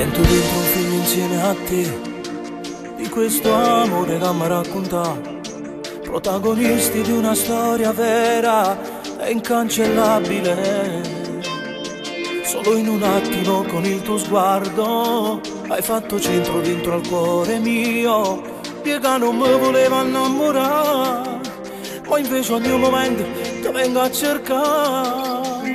Sento dentro un film insieme a te, di questo amore che mi racconta, protagonisti di una storia vera e incancellabile. Solo in un attimo con il tuo sguardo hai fatto centro dentro al cuore mio, che non mi voleva innamorare, ma invece ogni momento ti vengo a cercare.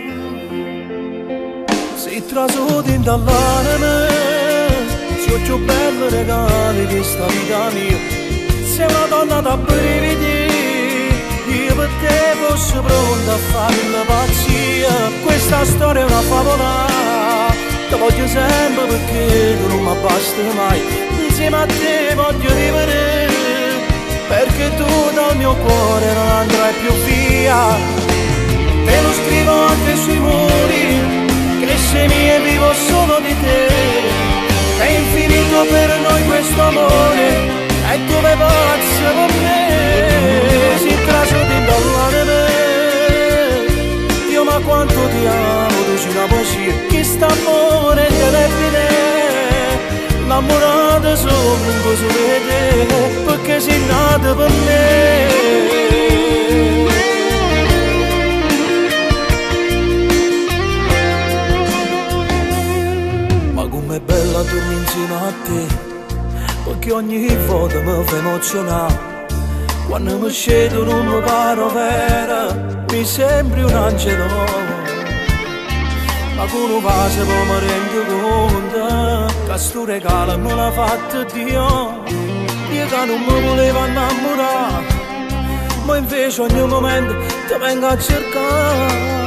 Si trasudi dall'anima, sei più bello regalo di sta vita mia. Sei una donna da brividi, io per te fossi pronta a fare la pazzia. Questa storia è una favola, ti voglio sempre perché tu non mi basti mai. Insieme a te voglio vivere, perché tu dal mio cuore non andrai più via. Te lo scrivo anche sui muri, che sei mia e vivo solo di te. È infinito per noi questo amore, e dove pazzo per me. Si trasudi dall'anima, Dio ma quanto ti amo, tu sei una poesia. Chi sta amore indelebile, innamorata solo un coso di te, perché sei nata per me. È bella dormire insieme a te, perché ogni volta mi fa emozionare. Quando mi scedo non mi paro vera, mi sembri un angelo. Ma con un vaso poi mi rendo conto che sto regalo me l'ha fatto Dio. Io che non mi volevo innamorare, ma invece ogni momento ti vengo a cercare.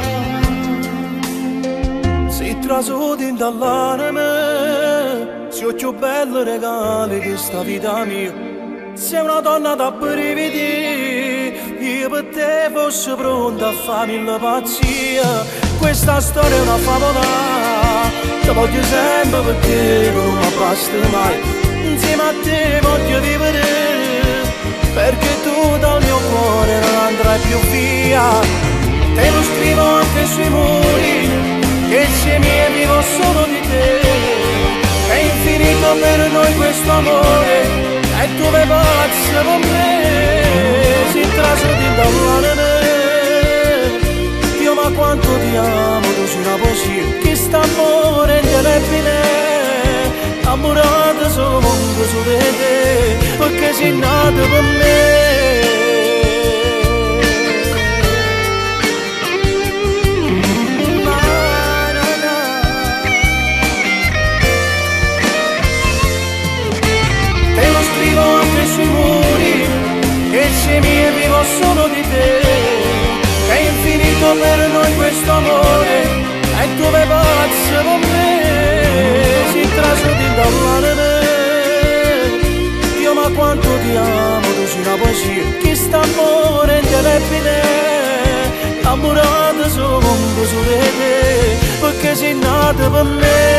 Si trasudi dall'anima, sei più bello regalo di sta vita mia. Sei una donna da brividi, io per te fossi pronta a farmi la pazzia. Questa storia è una favola, ti voglio sempre perché non mi basti mai. Insieme a te voglio vivere, perché tu dal mio cuore non andrai più via. Te lo scrivo anche sui muri, che sei mia e vivo solo di te. È infinito per noi questo amore, e dove pazzo con me. Si trasudi dall'anima, Dio ma quanto ti amo, tu sei una poesia. Chi sta amore indelebile, innamorata solo un coso di te, perché sei nata per me. Sui muri, che sei mia e vivo solo di te. È infinito per noi questo amore, e dove pazzo con me. Si trasudi dall'anima, Dio ma quanto ti amo, tu sei una poesia. Chi sta amore indelebile, innamorata solo un coso di te, perché sei nata per me.